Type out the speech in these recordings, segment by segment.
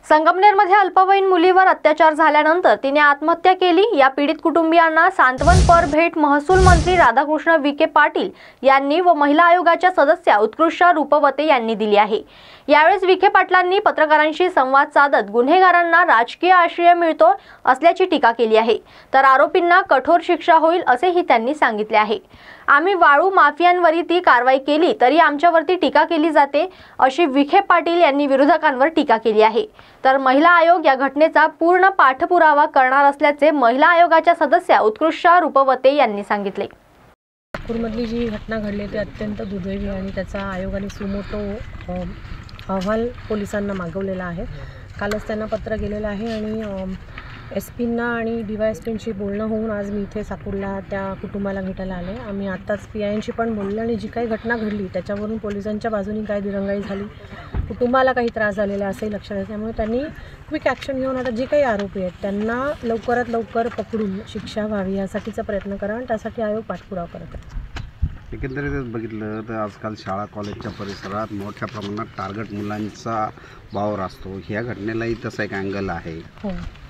संगमनेरमध्ये अल्पवयीन मुलीवर अत्याचार झाल्यानंतर तिने आत्महत्या केली। या पीडित कुटुंबियांना सांत्वनपर भेट महसूल मंत्री राधाकृष्ण विखे पाटील यांनी व महिला आयोगाच्या सदस्या उत्कृष्ट रूपवते यांनी दिली आहे। यावेळी विखे पाटलांनी पत्रकारांशी संवाद साधत गुन्हेगारांना राजकीय आश्रय मिळतो असल्याची टीका केली आहे, तर आरोपींना कठोर शिक्षा होईल असेही त्यांनी सांगितले आहे। आम्ही वाळू माफियांवरती कारवाई केली तरी आमच्यावरती टीका केली जाते अशी विखे पाटील यांनी विरोधकांवर टीका केली आहे। तर महिला आयोग या घटनेचा पूर्ण पाठपुरावा करणार असल्याचे महिला आयोगाच्या सदस्या उत्कृष्ट रूपवते यांनी सांगितले। नागपूरमधली जी घटना घडली ती अत्यंत दुर्दैवी आणि त्याचा आयोगाने सुमोटो अहवाल पोलिसांना मागवलेला आहे। कालच त्यांना पत्र गेलेलं आहे आणि एसपींना आणि DYSPंशी बोलणं होऊन आज मी इथे साकूरला त्या कुटुंबाला भेटायला आले। आम्ही आत्ताच PIंशी पण बोललो आणि जी काही घटना घडली त्याच्यावरून पोलिसांच्या बाजूने काय दिरंगाई झाली, कुटुंबाला काही त्रास झालेला असे लक्षात येते। त्यामुळे त्यांनी क्विक ॲक्शन घेऊन आता जे काही आरोपी आहेत त्यांना लवकरात लवकर पकडून शिक्षा व्हावी यासाठीचा प्रयत्न करा आणि त्यासाठी आयोग पाठपुरावा करत आहे। एकंदरीत बघितलं तर आजकाल शाळा कॉलेजच्या परिसरात मोठ्या प्रमाणात टार्गेट मुलांचा वावर असतो। ह्या घटनेलाही तसा एक अँगल आहे। हो,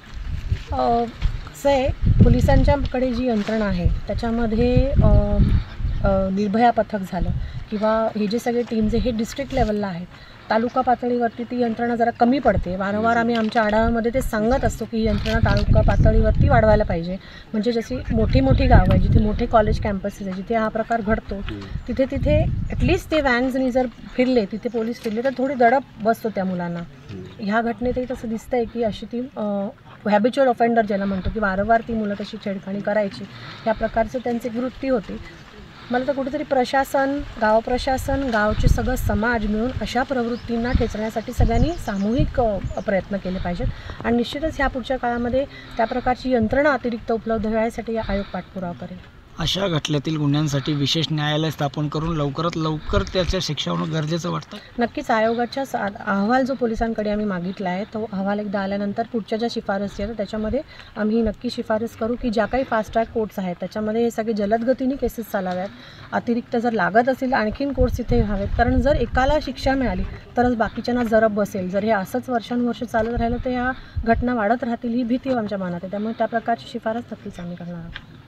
कसं आहे, पोलिसांच्याकडे जी यंत्रणा आहे त्याच्यामध्ये निर्भया पथक झालं किंवा हे जे सगळे टीम्स हे डिस्ट्रिक्ट लेवलला आहेत, तालुका पातळीवरती ती यंत्रणा जरा कमी पडते। वारंवार आम्ही आमच्या आढाव्यामध्ये ते सांगत असतो की ही यंत्रणा तालुका पातळीवरती वाढवायला पाहिजे, म्हणजे जशी मोठी मोठी गावं आहे जिथे मोठे कॉलेज कॅम्पसेस आहे जिथे हा प्रकार घडतो तिथे ॲटलिस्ट ते व्हॅन्सनी जर फिरले, तिथे पोलीस फिरले तर थोडी दडप बसतो त्या मुलांना। ह्या घटनेतही तसं दिसतं आहे की अशी ती हॅबिच्युअल ऑफेंडर ज्याला म्हणतो की वारंवार ती मुलं तशी छेडखाणी करायची, या प्रकारचं त्यांची वृत्ती होती। मला तर कुठेतरी प्रशासन, गाव प्रशासन, गावचे सगळं समाज मिळून अशा प्रवृत्तींना ठेचण्यासाठी सगळ्यांनी सामूहिक प्रयत्न केले पाहिजेत आणि निश्चितच ह्या पुढच्या काळामध्ये त्या प्रकारची यंत्रणा अतिरिक्त उपलब्ध व्हायसाठी आयोग पाठपुरावा करेल। अशा घटनेतील गुन्ह्यांसाठी विशेष न्यायालय स्थापन करून लवकरात लवकर त्याच्या शिक्षा होणं गरजेचं वाटतं। नक्कीच आयोगाच्या अहवाल जो पोलिसांकडे आम्ही मागितला आहे तो अहवाल एकदा आल्यानंतर पुढच्या ज्या शिफारसी आहेत त्याच्यामध्ये आम्ही नक्की शिफारस करू की ज्या काही फास्ट ट्रॅक कोर्ट्स आहेत त्याच्यामध्ये हे सगळे जलदगतीने केसेस चालाव्यात। अतिरिक्त जर लागत असेल आणखीन कोर्ट्स इथे हवेत, कारण जर एकाला शिक्षा मिळाली तरच बाकीच्यांना जरब बसेल। जर हे असंच वर्षानुवर्ष चालत राहिलं तर ह्या घटना वाढत राहतील ही भीती आमच्या मनात आहे। त्यामुळे त्या प्रकारची शिफारस नक्कीच आम्ही करणार आहोत।